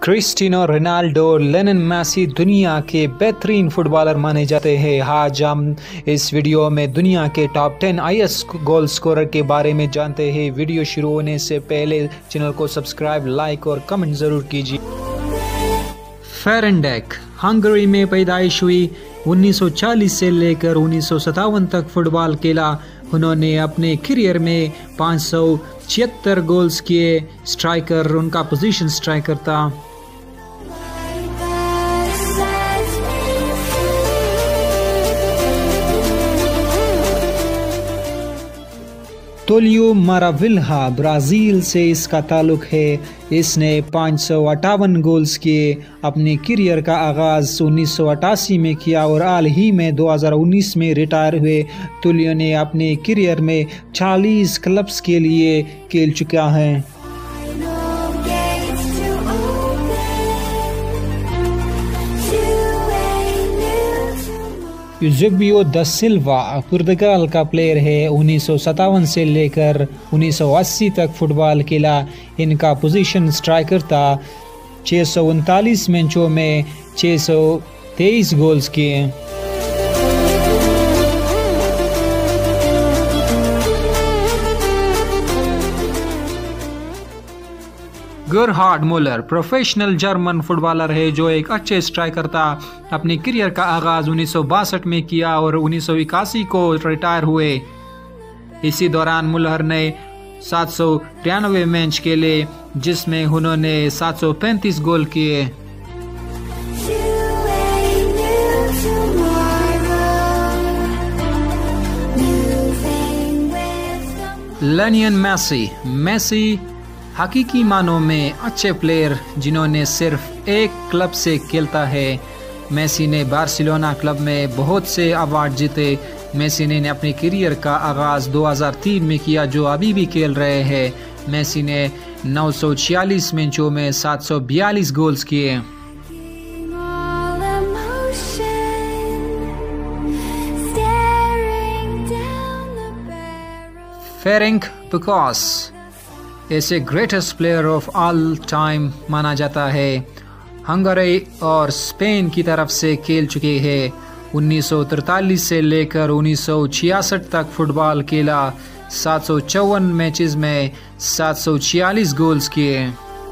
Cristiano Ronaldo, Lionel Messi दुनिया के बेहतरीन फुटबॉलर माने जाते हैं। आज हम इस वीडियो में दुनिया के टॉप 10 हाईएस्ट गोल स्कोरर के बारे में जानते हैं। वीडियो शुरू होने से पहले चैनल को सब्सक्राइब, लाइक और कमेंट ज़रूर कीजिए। फेरेन डेक हंगरी में पैदाइश हुई। 1940 से लेकर 1957 तक फुटबॉल खेला। उन्होंने अपने करियर में 576 गोल्स किए। स्ट्राइकर, उनका पोजीशन स्ट्राइकर था। तोलियो माराविल्हा ब्राज़ील से इसका ताल्लुक है। इसने 558 गोल्स किए। अपने करियर का आगाज़ 1988 में किया और हाल ही में 2019 में रिटायर हुए। तोलियो ने अपने करियर में 40 क्लब्स के लिए खेल चुका है। यूज़ेबियो दा सिल्वा पुर्तगाल का प्लेयर है। 1957 से लेकर 1980 तक फुटबॉल खेला। इनका पोजीशन स्ट्राइकर था। 639 मैचों में 623 गोल्स किए। Gerhard Muller professional German footballer है जो एक अच्छे स्ट्राइकर था। अपने करियर का आगाज़ 1962 में किया और 1981 को रिटायर हुए। इसी दौरान मुलर ने 793 मैच खेले जिसमें उन्होंने 735 गोल किए। लियोनेल मेसी हकीकी मानों में अच्छे प्लेयर जिन्होंने सिर्फ एक क्लब से खेलता है। मेसी ने बार्सिलोना क्लब में बहुत से अवार्ड जीते। मेसी ने अपने करियर का आगाज़ 2003 में किया जो अभी भी खेल रहे हैं। मेसी ने 946 मैचों में 742 गोल्स किए। फेरेंक पुकास ऐसे greatest player of all time माना जाता है। हंगरी और स्पेन की तरफ से खेल चुके हैं। 1943 से लेकर 1966 तक फुटबॉल खेला। 754 मैचेस में 746 गोल्स किए।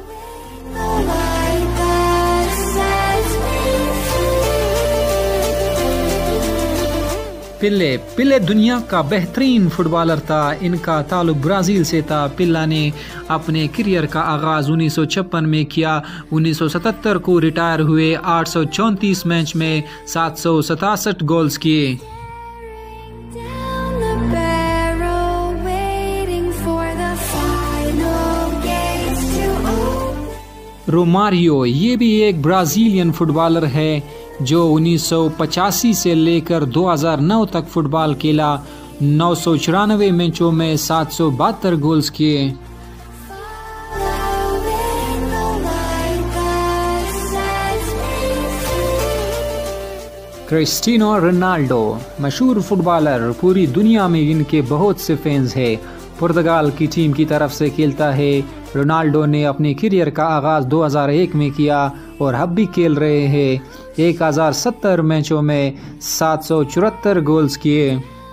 पिले दुनिया का बेहतरीन फुटबॉलर था। इनका ताल्लुक ब्राज़ील से था। पिल्ला ने अपने करियर का आगाज़ 1956 में किया। 1977 को रिटायर हुए। 834 मैच में 767 गोल्स किए। रोमारियो ये भी एक ब्राज़ीलियन फुटबॉलर है जो 1985 से लेकर 2009 तक फुटबॉल खेला। 994 मैचों में 772 गोल्स किए। क्रिस्टियानो रोनाल्डो मशहूर फुटबॉलर, पूरी दुनिया में इनके बहुत से फैंस हैं। पुर्तगाल की टीम की तरफ से खेलता है। रोनाल्डो ने अपने करियर का आगाज़ 2001 में किया और अब भी खेल रहे हैं। 1070 मैचों में 774 गोल्स किए।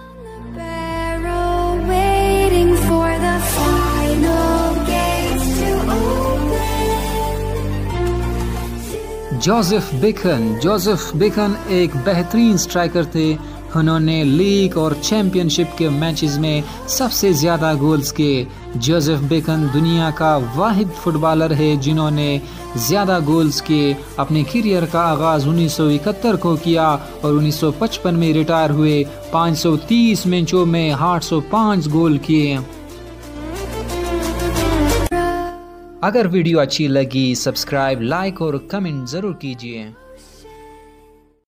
जोसेफ बेकन एक बेहतरीन स्ट्राइकर थे। उन्होंने लीग और चैंपियनशिप के मैचेस में सबसे ज़्यादा गोल्स किए। जोसेफ बेकन दुनिया का वाहिद फुटबॉलर है जिन्होंने ज़्यादा गोल्स किए। अपने करियर का आगाज़ 1971 को किया और 1955 में रिटायर हुए। 530 मैचों में 805 गोल किए। अगर वीडियो अच्छी लगी सब्सक्राइब, लाइक और कमेंट ज़रूर कीजिए।